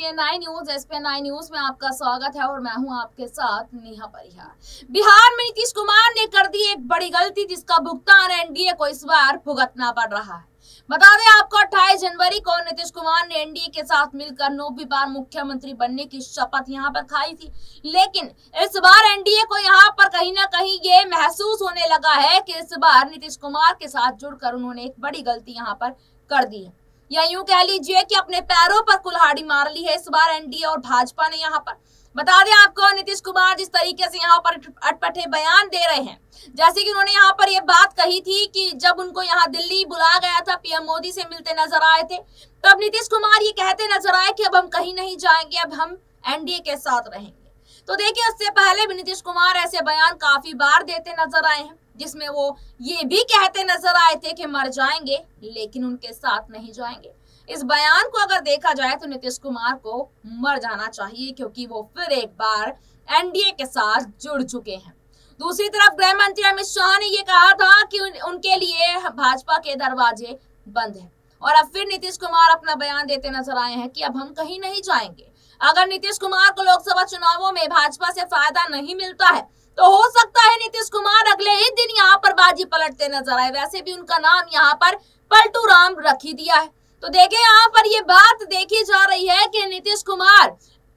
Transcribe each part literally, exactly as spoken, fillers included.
ESPN nine news SPN nine news में आपका स्वागत है और मैं हूं आपके साथ नेहा परिहार। बिहार में नीतीश कुमार ने कर दी एक बड़ी गलती जिसका भुगतान एनडीए को इस बार भुगतना पड़ रहा है। बता दें आपको अट्ठाईस जनवरी को नीतीश कुमार ने एनडीए के साथ मिलकर नौवीं बार मुख्यमंत्री बनने की शपथ यहां पर खाई थी, लेकिन इस बार एनडीए को यहां पर कहीं ना कहीं ये महसूस होने लगा है कि इस बार नीतीश कुमार के साथ जुड़कर उन्होंने एक बड़ी गलती यहां पर कर दी है, या यूं कह लीजिए कि अपने पैरों पर कुल्हाड़ी मार ली है इस बार एनडीए और भाजपा ने। यहाँ पर बता दें आपको नीतीश कुमार जिस तरीके से यहाँ पर अटपटे बयान दे रहे हैं, जैसे कि उन्होंने यहाँ पर ये बात कही थी कि जब उनको यहाँ दिल्ली बुलाया गया था, पीएम मोदी से मिलते नजर आए थे, तब नीतीश कुमार ये कहते नजर आए कि अब हम कहीं नहीं जाएंगे, अब हम एनडीए के साथ रहेंगे। तो देखिए, उससे पहले भी नीतीश कुमार ऐसे बयान काफी बार देते नजर आए हैं, जिसमें वो ये भी कहते नजर आए थे कि मर जाएंगे लेकिन उनके साथ नहीं जाएंगे। इस बयान को अगर देखा जाए तो नीतीश कुमार को मर जाना चाहिए, क्योंकि वो फिर एक बार एनडीए के साथ जुड़ चुके हैं। दूसरी तरफ गृह मंत्री अमित शाह ने ये कहा था कि उन, उनके लिए भाजपा के दरवाजे बंद हैं, और अब फिर नीतीश कुमार अपना बयान देते नजर आए हैं कि अब हम कहीं नहीं जाएंगे। अगर नीतीश कुमार को लोकसभा चुनावों में भाजपा से फायदा नहीं मिलता है तो हो सकता है नीतीश कुमार अगले ही दिन यहाँ पर बाजी पलटते नजर आए। वैसे भी उनका नाम यहाँ पर पलटू राम रख ही दिया है। तो देखें, यहाँ पर ये बात देखी जा रही है कि नीतीश कुमार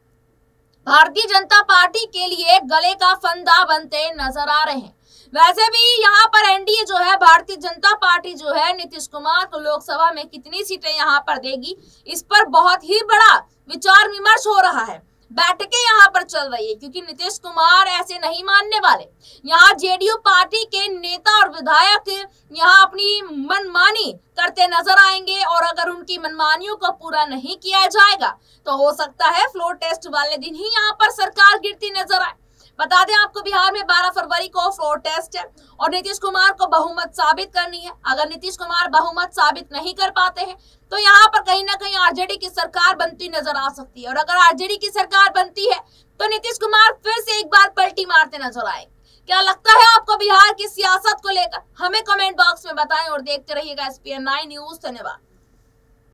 भारतीय जनता पार्टी के लिए गले का फंदा बनते नजर आ रहे हैं। वैसे भी यहाँ पर एनडीए जो है, भारतीय जनता पार्टी जो है, नीतीश कुमार को लोकसभा में कितनी सीटें यहाँ पर देगी, इस पर बहुत ही बड़ा विचार विमर्श हो रहा है। बैठकें यहाँ पर चल रही है, क्योंकि नीतीश कुमार ऐसे नहीं मानने वाले। यहाँ जेडीयू पार्टी के नेता और विधायक यहाँ अपनी मनमानी करते नजर आएंगे, और अगर उनकी मनमानियों को पूरा नहीं किया जाएगा तो हो सकता है फ्लोर टेस्ट वाले दिन ही यहाँ पर सरकार गिरती नजर आए। बता दें आपको, बिहार में बारह फरवरी को फ्लोर टेस्ट है और नीतीश कुमार को बहुमत साबित करनी है। अगर नीतीश कुमार बहुमत साबित नहीं कर पाते हैं तो यहाँ पर कहीं ना कहीं आरजेडी की सरकार बनती नजर आ सकती है, और अगर आरजेडी की सरकार बनती है तो नीतीश कुमार फिर से एक बार पलटी मारते नजर आए। क्या लगता है आपको बिहार की सियासत को लेकर? हमें कमेंट बॉक्स में बताएं और देखते रहिएगा एसपीएन नाइन न्यूज। धन्यवाद।